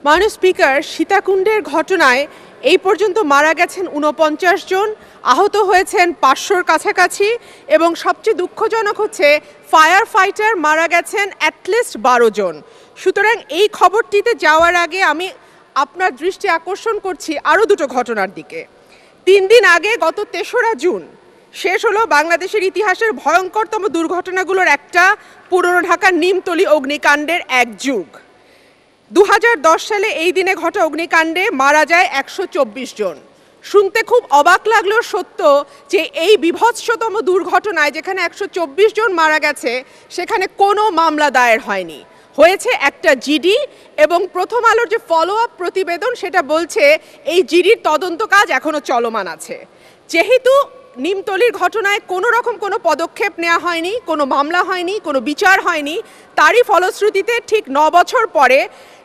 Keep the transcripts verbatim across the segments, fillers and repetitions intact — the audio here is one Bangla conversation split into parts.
মাননীয় স্পিকার, সীতাকুণ্ডের ঘটনায় এই পর্যন্ত মারা গেছেন ঊনপঞ্চাশ জন, আহত হয়েছেন পাঁচশোর কাছাকাছি এবং সবচেয়ে দুঃখজনক হচ্ছে ফায়ার ফাইটার মারা গেছেন অ্যাটলিস্ট বারো জন। সুতরাং এই খবরটিতে যাওয়ার আগে আমি আপনার দৃষ্টি আকর্ষণ করছি আরও দুটো ঘটনার দিকে। তিন দিন আগে গত তেসরা জুন শেষ হলো বাংলাদেশের ইতিহাসের ভয়ঙ্করতম দুর্ঘটনাগুলোর একটা, পুরনো ঢাকার নিমতলী অগ্নিকাণ্ডের এক যুগ। দু হাজার দশ সালে এই দিনে ঘটা অগ্নিকাণ্ডে মারা যায় একশো চব্বিশ জন। শুনতে খুব অবাক লাগলেও সত্য যে এই বিভৎসতম দুর্ঘটনায় যেখানে একশো চব্বিশ জন মারা গেছে সেখানে কোনো মামলা দায়ের হয়নি, হয়েছে একটা জিডি। এবং প্রথম আলোর যে ফলো আপ প্রতিবেদন সেটা বলছে এই জিডির তদন্ত কাজ এখনও চলমান আছে। যেহেতু নিমতলির ঘটনায় কোনো রকম কোনো পদক্ষেপ নেওয়া হয়নি, কোনো মামলা হয়নি, কোনো বিচার হয়নি, তারই ফলশ্রুতিতে ঠিক ন বছর পরে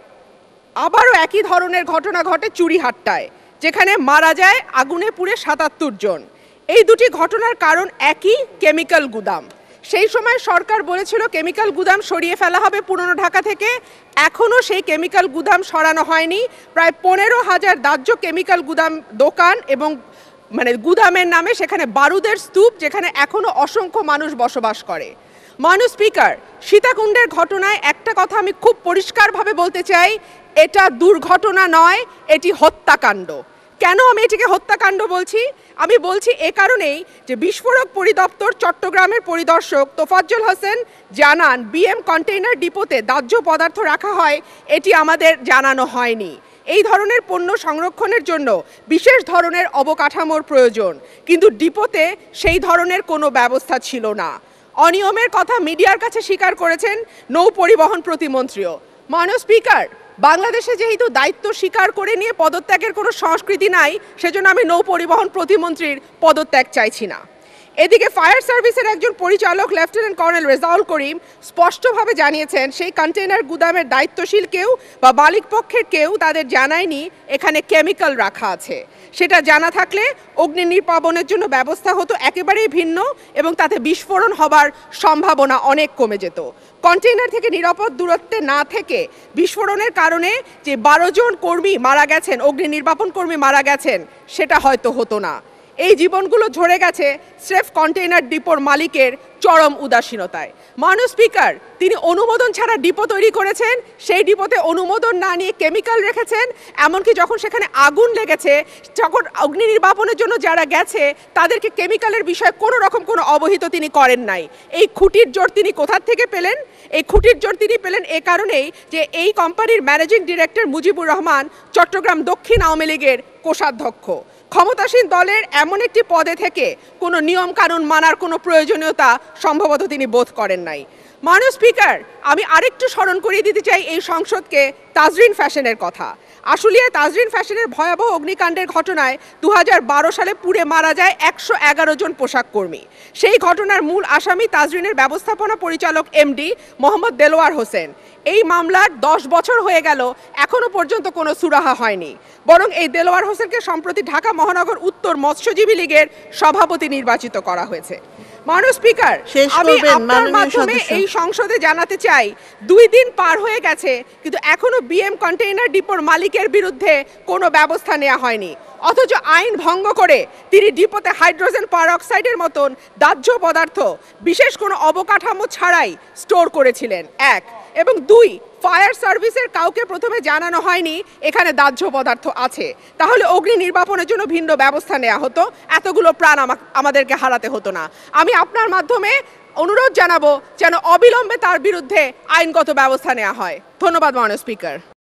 আবারও একই ধরনের ঘটনা ঘটে চুড়িহাট্টায়, যেখানে মারা যায় আগুনে পুড়ে সাতাত্তর জন। এই দুটি ঘটনার কারণ একই, কেমিক্যাল গুদাম। সেই সময় সরকার বলেছিল কেমিক্যাল গুদাম সরিয়ে ফেলা হবে পুরনো ঢাকা থেকে, এখনও সেই কেমিক্যাল গুদাম সরানো হয়নি। প্রায় পনেরো হাজার দাহ্য কেমিক্যাল গুদাম দোকান এবং মানে গুদামের নামে সেখানে বারুদের স্তূপ, যেখানে এখনও অসংখ্য মানুষ বসবাস করে। মাননীয় স্পিকার, সীতাকুণ্ডের ঘটনায় একটা কথা আমি খুব পরিষ্কারভাবে বলতে চাই, এটা দুর্ঘটনা নয়, এটি হত্যাকাণ্ড। কেন আমি এটিকে হত্যাকাণ্ড বলছি? আমি বলছি এ কারণেই যে বিস্ফোরক পরিদপ্তর চট্টগ্রামের পরিদর্শক তোফাজ্জল হোসেন জানান বিএম কন্টেইনার ডিপোতে দাহ্য পদার্থ রাখা হয়, এটি আমাদের জানানো হয়নি। এই ধরনের পণ্য সংরক্ষণের জন্য বিশেষ ধরনের অবকাঠামোর প্রয়োজন, কিন্তু ডিপোতে সেই ধরনের কোনো ব্যবস্থা ছিল না। অনিয়মের কথা মিডিয়ার কাছে স্বীকার করেছেন নৌ পরিবহন প্রতিমন্ত্রীও। মাননীয় স্পিকার, বাংলাদেশে যেহেতু দায়িত্ব স্বীকার করে নিয়ে পদত্যাগের কোনো সংস্কৃতি নাই, সেজন্য আমি নৌ পরিবহন প্রতিমন্ত্রীর পদত্যাগ চাইছি না। এদিকে ফায়ার সার্ভিসের একজন পরিচালক লেফটেন্যান্ট কর্নেল রেজাউল করিম স্পষ্টভাবে জানিয়েছেন সেই কন্টেইনার গুদামের দায়িত্বশীল কেউ বা মালিক পক্ষের কেউ তাদের জানায়নি এখানে কেমিক্যাল রাখা আছে। সেটা জানা থাকলে অগ্নি নির্বাপনের জন্য ব্যবস্থা হতো একেবারেই ভিন্ন এবং তাতে বিস্ফোরণ হবার সম্ভাবনা অনেক কমে যেত। কন্টেইনার থেকে নিরাপদ দূরত্বে না থেকে বিস্ফোরণের কারণে যে বারো জন কর্মী মারা গেছেন, অগ্নি নির্বাপন কর্মী মারা গেছেন, সেটা হয়তো হতো না। এই জীবনগুলো ঝরে গেছে স্রেফ কন্টেইনার ডিপোর মালিকের চরম উদাসীনতায়। মাননীয় স্পিকার, তিনি অনুমোদন ছাড়া ডিপো তৈরি করেছেন, সেই ডিপোতে অনুমোদন না নিয়ে কেমিক্যাল রেখেছেন, এমনকি যখন সেখানে আগুন লেগেছে, যখন অগ্নি নির্বাপনের জন্য যারা গেছে তাদেরকে কেমিক্যালের বিষয়ে কোনো রকম কোনো অবহিত তিনি করেন নাই। এই খুঁটির জোর তিনি কোথা থেকে পেলেন? এই খুঁটির জোর তিনি পেলেন এ কারণেই যে এই কোম্পানির ম্যানেজিং ডিরেক্টর মুজিবুর রহমান চট্টগ্রাম দক্ষিণ আওয়ামী লীগের কোষাধ্যক্ষ। ক্ষমতাসীন দলের এমন একটি পদে থেকে কোনো নিয়ম কানুন মানার কোনো প্রয়োজনীয়তা সম্ভবত তিনি বোধ করেন নাই। মাননীয় স্পিকার, আমি আরেকটু স্মরণ করিয়ে দিতে চাই এই সংসদকে তাজরিন ফ্যাশনের কথা। আশুলিয়ায় তাজরিন ফ্যাশনের ভয়াবহ অগ্নিকাণ্ডের ঘটনায় দু হাজার বারো সালে পুড়ে মারা যায় একশো এগারো জন পোশাক কর্মী। সেই ঘটনার মূল আসামি তাজরিনের ব্যবস্থাপনা পরিচালক এমডি মোহাম্মদ দেলোয়ার হোসেন। এই মামলার দশ বছর হয়ে গেল, এখনো পর্যন্ত কোনো সুরাহা হয়নি, বরং এই দেলোয়ার হোসেনকে সম্প্রতি ঢাকা মহানগর উত্তর মৎস্যজীবী লীগের সভাপতি নির্বাচিত করা হয়েছে। মাননীয় স্পিকার, আমি আপনার মাধ্যমে এই সংসদে জানাতে চাই, দুই দিন পার হয়ে গেছে কিন্তু এখনো বিএম কন্টেইনার ডিপোর মালিকের বিরুদ্ধে কোনো ব্যবস্থা নেওয়া হয়নি, অথচ আইন ভঙ্গ করে তিনি ডিপোতে হাইড্রোজেন পারঅক্সাইডের মতন দাহ্য পদার্থ বিশেষ কোনো অবকাঠামো ছাড়াই স্টোর করেছিলেন। এক এবং দুই, ফায়ার সার্ভিসের কাউকে প্রথমে জানানো হয়নি এখানে দাহ্য পদার্থ আছে, তাহলে অগ্নি নির্বাপনের জন্য ভিন্ন ব্যবস্থা নেওয়া হতো, এতগুলো প্রাণ আমাদেরকে হারাতে হতো না। আমি আপনার মাধ্যমে অনুরোধ জানাবো যেন অবিলম্বে তার বিরুদ্ধে আইনগত ব্যবস্থা নেওয়া হয়। ধন্যবাদ মাননীয় স্পিকার।